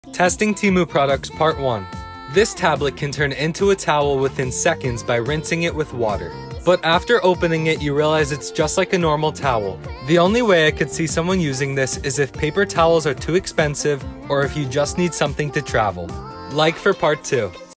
Testing Temu products part 1. This tablet can turn into a towel within seconds by rinsing it with water. But after opening it, you realize it's just like a normal towel. The only way I could see someone using this is if paper towels are too expensive or if you just need something to travel. Like for part 2.